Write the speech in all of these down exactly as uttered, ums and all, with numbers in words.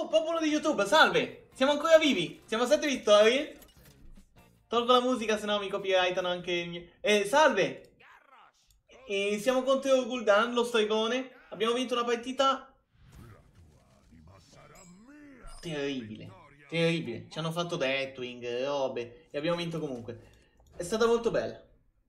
Oh, popolo di YouTube, salve! Siamo ancora vivi! Siamo a sette vittorie. Tolgo la musica, sennò mi copyrightano anche il mio... Eh, salve! E siamo contro Gul'dan, lo stregone. Abbiamo vinto una partita... terribile. Terribile. Ci hanno fatto Deathwing, robe. E abbiamo vinto comunque. È stata molto bella.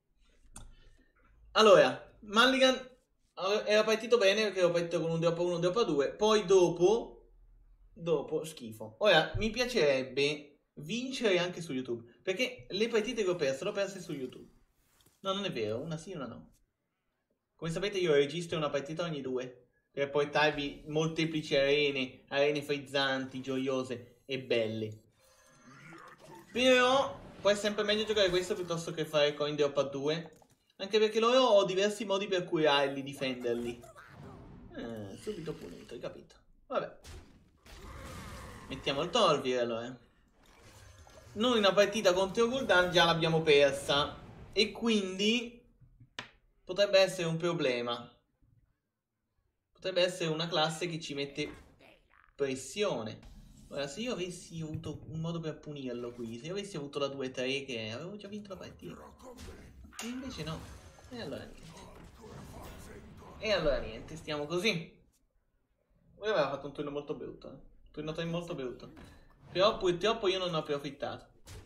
Allora, Mulligan era partito bene perché ero partito con un drop uno, un drop due. Poi dopo... Dopo, schifo. Ora, mi piacerebbe vincere anche su YouTube. Perché le partite che ho perso, le ho perse su YouTube. No, non è vero. Una sì, una no. Come sapete io registro una partita ogni due. Per portarvi molteplici arene. Arene frizzanti, gioiose e belle. Però, poi è sempre meglio giocare questo piuttosto che fare coin drop a due. Anche perché loro ho diversi modi per curarli, difenderli. Eh, subito punito, hai capito? Vabbè. Mettiamo il Torvir allora. Noi una partita contro Gul'dan già l'abbiamo persa. E quindi potrebbe essere un problema. Potrebbe essere una classe che ci mette pressione. Ora, se io avessi avuto un modo per punirlo qui, se io avessi avuto la due tre che avevo già vinto la partita. E invece no. E allora niente. E allora niente, stiamo così. Lui aveva fatto un turno molto brutto, eh. Un turno tre molto brutto. Però purtroppo io non ne ho approfittato.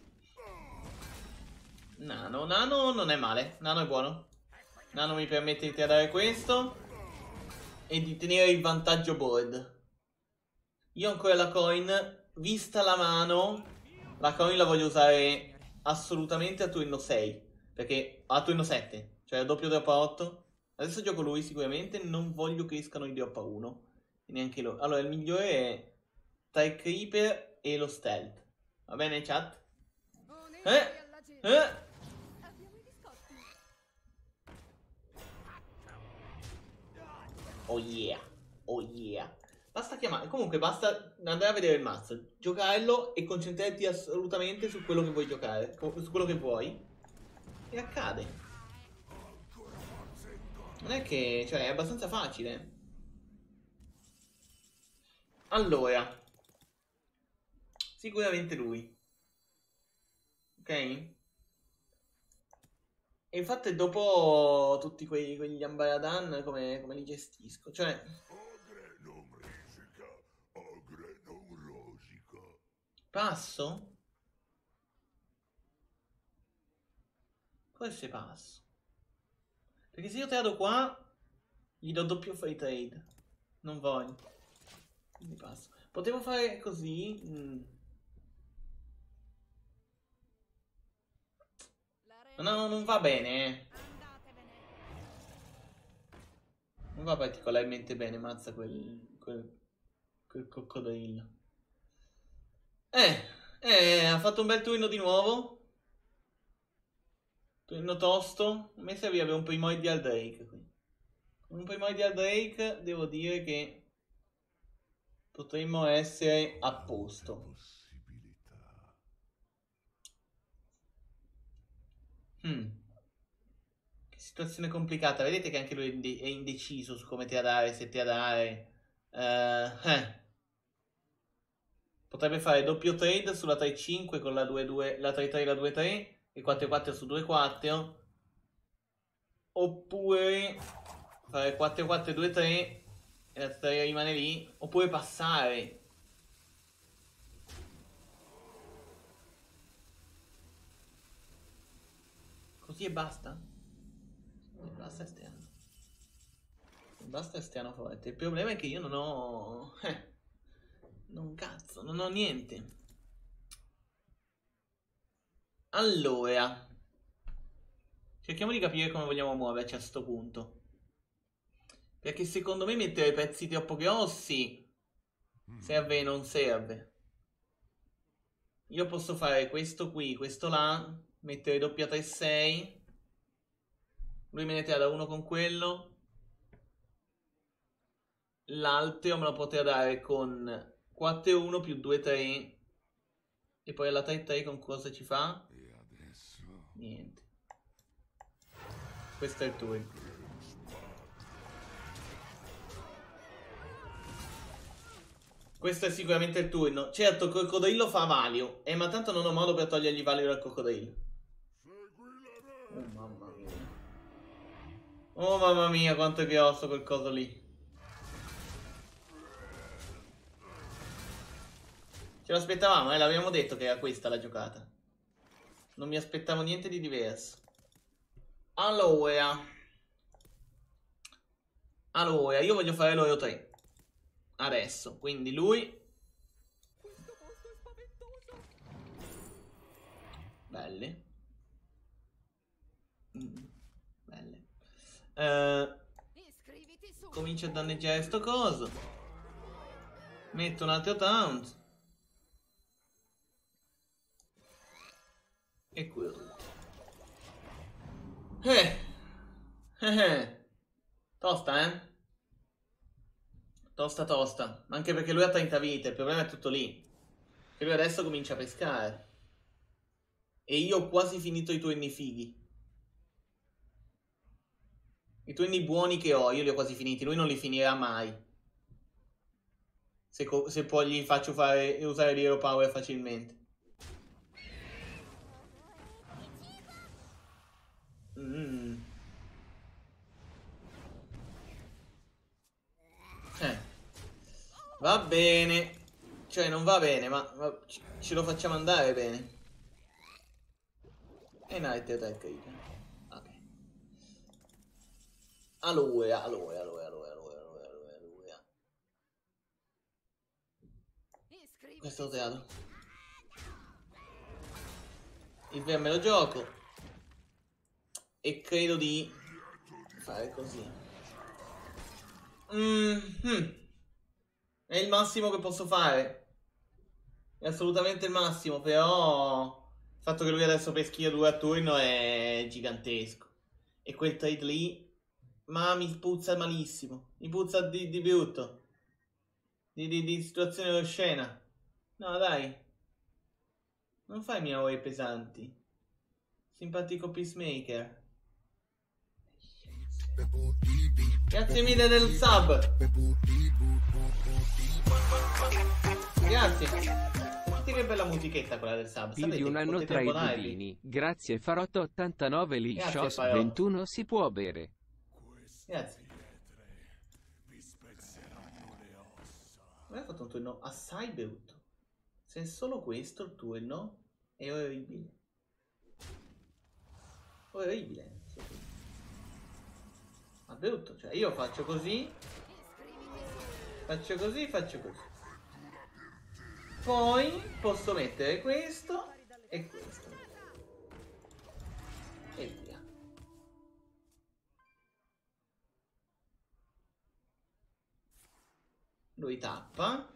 Nano, Nano non è male. Nano è buono. Nano mi permette di tradare questo e di tenere il vantaggio board. Io ho ancora la coin. Vista la mano, la coin la voglio usare assolutamente a turno sei. Perché a turno sette, cioè a doppio drop a otto. Adesso gioco lui sicuramente. Non voglio che escano i drop a uno. E neanche loro. Allora il migliore è tra il creeper e lo stealth. Va bene chat? Eh? Eh? Oh yeah. Oh yeah. Basta chiamare. Comunque basta andare a vedere il mazzo, giocarlo e concentrarti assolutamente su quello che vuoi giocare. Su quello che vuoi. E accade. Non è che... cioè è abbastanza facile. Allora. Sicuramente lui. Ok? E infatti dopo tutti quei, quegli Ambaradan come, come li gestisco? Cioè... Ogre non risica, ogre non rosica. Passo? Forse passo. Perché se io trado qua, gli do doppio free trade. Non voglio. Quindi passo. Potevo fare così? Mm. No, non va bene, eh. Non va particolarmente bene, mazza, quel... quel... quel coccodrillo. Eh, eh, ha fatto un bel turno di nuovo. Turno tosto. A me servirebbe un Primordial Drake qui. Con un Primordial Drake devo dire che potremmo essere a posto. Hmm. Che situazione complicata. Vedete che anche lui è, inde è indeciso su come tradare, se tradare. Uh, eh. Potrebbe fare doppio trade sulla tre cinque con la due due, la tre tre e la due tre e quattro quattro su due quattro. Oppure fare quattro quattro e due tre e la tre rimane lì. Oppure passare. Così e basta? E basta esterno. E basta esterno forte. Il problema è che io non ho... Eh, non cazzo, non ho niente. Allora. Cerchiamo di capire come vogliamo muoverci a sto punto. Perché secondo me mettere pezzi troppo grossi serve e non serve. Io posso fare questo qui, questo là, mettere doppia tre sei. Lui me ne tira uno con quello. L'altro me lo potrà dare con quattro uno più due tre. E poi alla tre tre con cosa ci fa? Niente. Questo è il turno. Questo è sicuramente il turno. Certo, il coccodrillo fa value. Eh, ma tanto non ho modo per togliergli value dal coccodrillo. Oh, mamma mia. Oh, mamma mia, quanto è grosso quel coso lì. Ce l'aspettavamo, eh, l'avevamo detto che era questa la giocata. Non mi aspettavo niente di diverso. Allora. Allora, io voglio fare l'oro tre. Adesso, quindi lui. Belli. Mm, belli. Eh, comincio a danneggiare sto coso. Metto un altro taunt. E quello. Eh. Eh eh. Tosta, eh? Tosta tosta. Anche perché lui ha trenta vite. Il problema è tutto lì. Che lui adesso comincia a pescare. E io ho quasi finito i turni fighi. I turni buoni che ho, io li ho quasi finiti. Lui non li finirà mai. Se, se poi gli faccio fare, usare l'Hero Power facilmente. Mm. Eh. Va bene. Cioè non va bene, ma, ma ce lo facciamo andare bene. E Night Attack. Ok. Allora, allora, allora, allora, allora, allora, allora. Questo lo teatro. Il ver me lo gioco. E credo di fare così. Mm -hmm. È il massimo che posso fare. È assolutamente il massimo, però il fatto che lui adesso peschi due a turno è gigantesco. E quel trade lì, ma mi puzza malissimo. Mi puzza di, di brutto. Di, di, di situazione oscena. No, dai. Non fai miei ore pesanti. Simpatico Peacemaker. Grazie mille del sub. Grazie. Senti che bella musichetta quella del sub. Più di un anno tra i budini. Grazie Farotto ottantanove Licios ventuno si può bere. Grazie. Mi ha fatto un turno assai brutto. Se è solo questo il turno è orribile. Orribile. Ma brutto, cioè io faccio così. Faccio così, faccio così. Poi posso mettere questo e questo. E via. Lui tappa.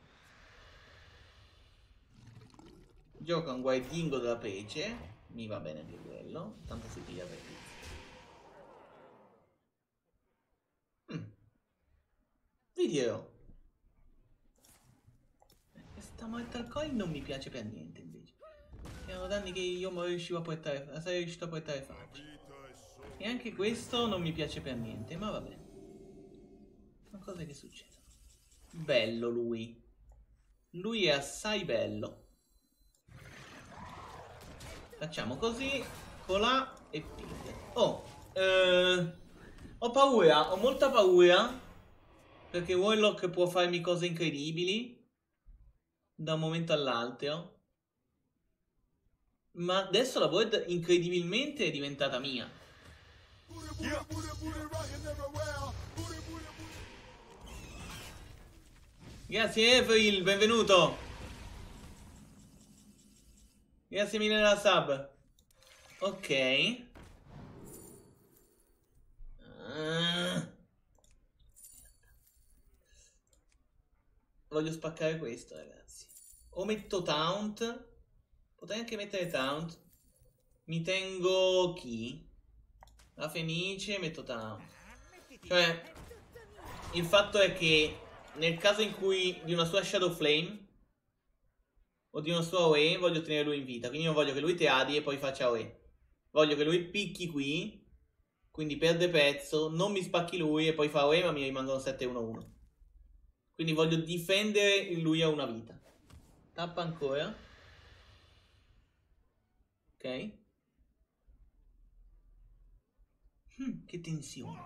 Gioca un guardingo della pece. Mi va bene più quello. Tanto si piglia per mm. Video. Questa Mortal Coin non mi piace per niente invece. Erano danni che io non riuscivo a portare. Sarei riuscito a portare faccia. E anche questo non mi piace per niente. Ma vabbè. Sono cose che succedono. Bello lui. Lui è assai bello. Facciamo così. Colà e ping. Oh. Eh, ho paura. Ho molta paura. Perché Warlock può farmi cose incredibili. Da un momento all'altro. Ma adesso la board incredibilmente è diventata mia. Grazie Avril, benvenuto. Grazie mille della sub. Ok. uh. Voglio spaccare questo, ragazzi. O metto taunt. Potrei anche mettere taunt. Mi tengo chi? La Fenice, metto taunt. Cioè, il fatto è che nel caso in cui di una sua Shadow Flame o di una sua O E, voglio tenere lui in vita. Quindi io voglio che lui teadi e poi faccia O E. Voglio che lui picchi qui, quindi perde pezzo, non mi spacchi lui e poi fa O E ma mi rimangono sette uno uno. Quindi voglio difendere lui a una vita. Tappa ancora. Ok. Hmm, che tensione.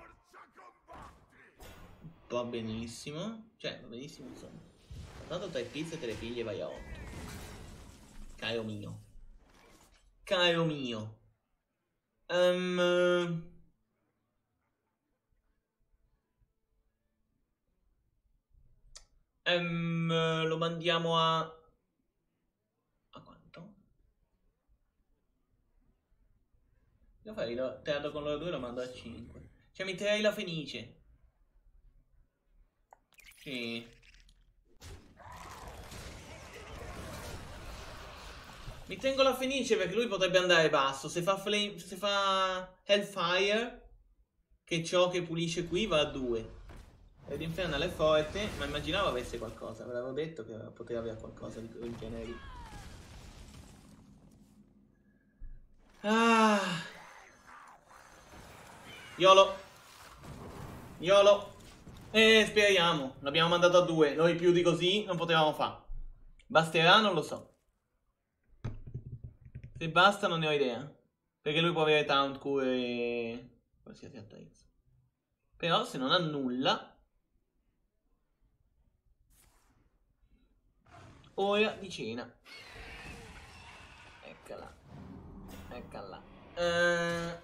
Va benissimo. Cioè, va benissimo insomma. Tanto tre pizze te le pigli e vai a otto. Caro mio. Caro mio. Um... Um, lo mandiamo a... A quanto? Devo fare il teatro con loro due, lo mando a cinque. Cioè mi tirerei la Fenice. Sì. Mi tengo la Fenice perché lui potrebbe andare basso. Se fa flame, se fa Hellfire, che è ciò che pulisce qui, va a due. Ed Infernal è forte, ma immaginavo avesse qualcosa. Ve l'avevo detto che poteva avere qualcosa di quel genere. Ah. Yolo. Yolo. E speriamo. L'abbiamo mandato a due. Noi più di così non potevamo fare. Basterà? Non lo so. Se basta non ne ho idea. Perché lui può avere taunt, cure e qualsiasi attrezzo. Però se non ha nulla... Ora di cena. Eccola. Eccola. Uh...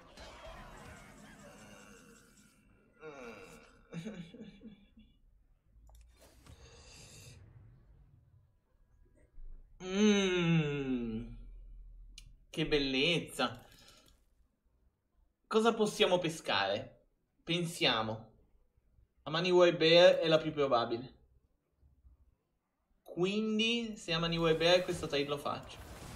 mm. Che bellezza. Cosa possiamo pescare? Pensiamo. Amani Bear è la più probabile. Quindi, se Amani Bear, questo trade lo faccio.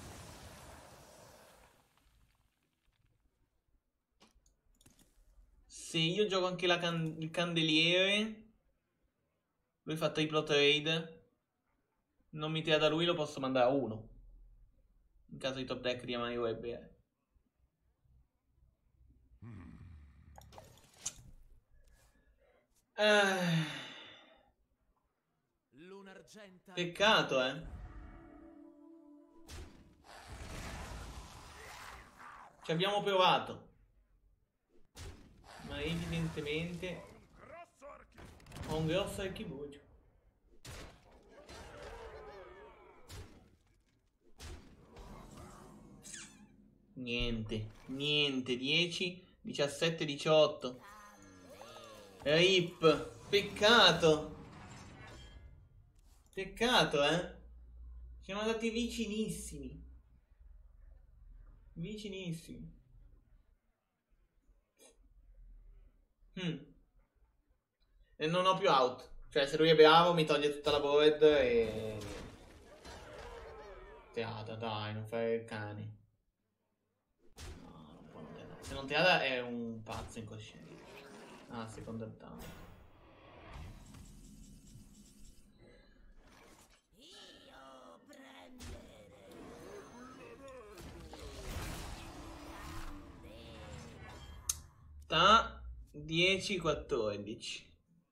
Se io gioco anche la can il candeliere, lui fa triplo trade, non mi tira da lui, lo posso mandare a uno. In caso di top deck di Amani Bear. Eh... Peccato, eh. Ci abbiamo provato. Ma evidentemente ho un grosso archibugio. Niente, niente. dieci, diciassette, diciotto. Rip. Peccato. Peccato, eh. Siamo andati vicinissimi. Vicinissimi. Hmm. E non ho più out. Cioè, se lui è bravo mi toglie tutta la board e... Teata, dai, non fai il cane. No, non può non teata. Se non teata è un pazzo incosciente. Ah, secondo il tanto. dieci quattordici.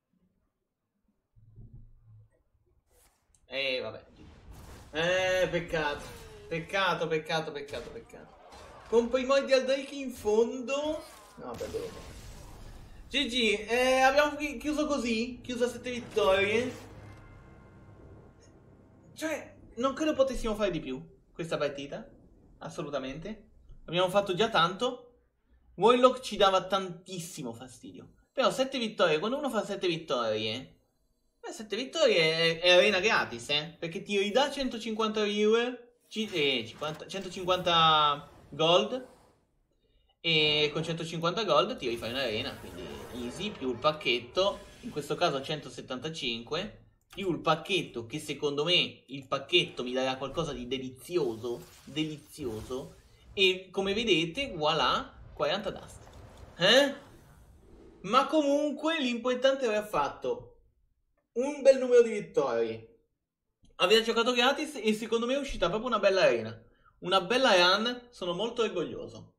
Eh vabbè. Eh peccato. Peccato, peccato, peccato, peccato. Con Primordial Drake in fondo. No, perdono. G G, eh, abbiamo chiuso così. Chiuso a sette vittorie. Cioè, non credo potessimo fare di più questa partita. Assolutamente. Abbiamo fatto già tanto. Warlock ci dava tantissimo fastidio. Però sette vittorie, quando uno fa sette vittorie, beh, sette vittorie è, è arena gratis, eh? Perché ti ridà centocinquanta viewer, eh, cinquanta, centocinquanta gold, e con centocinquanta gold ti rifai un'arena, quindi easy, più il pacchetto, in questo caso centosettantacinque, più il pacchetto, che secondo me il pacchetto mi darà qualcosa di delizioso, delizioso, e come vedete, voilà, quaranta dust. Eh? Ma comunque l'importante è aver fatto un bel numero di vittorie, aver giocato gratis e secondo me è uscita proprio una bella arena, una bella run, sono molto orgoglioso.